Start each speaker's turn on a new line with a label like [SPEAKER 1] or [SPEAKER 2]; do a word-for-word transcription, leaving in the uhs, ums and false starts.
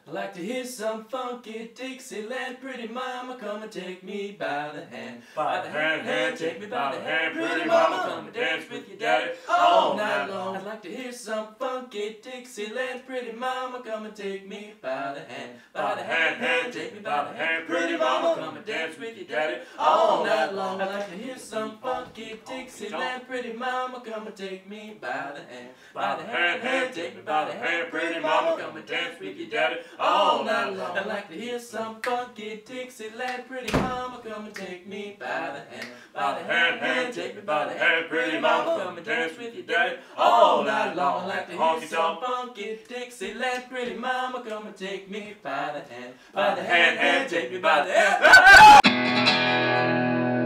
[SPEAKER 1] I like to hear some funky Dixieland. Pretty mama, come and take me by the hand.
[SPEAKER 2] By the hand, hand, take me by the hand. Pretty mama, come and dance with your daddy all night long.
[SPEAKER 1] I'd like to hear some funky Dixieland. Pretty mama, come and take me by the hand.
[SPEAKER 2] By the hand, hand, take me by the hand. Pretty mama, come and dance with your daddy all night long.
[SPEAKER 1] I'd like to hear some funky Dixieland. Pretty mama, come and take me by the hand.
[SPEAKER 2] By the hand, hand, take me by the hand. Pretty mama, come and dance with your daddy all night long.
[SPEAKER 1] I'd like to hear some funky Dixieland. Pretty mama, come and take me by the hand.
[SPEAKER 2] By the hand, hand, take me by the hand. Pretty mama, come and dance with your daddy all night long.
[SPEAKER 1] I'd like to hear some funky Dixieland. Pretty mama, come and take me by the hand.
[SPEAKER 2] By the hand, hand, take me by the hand.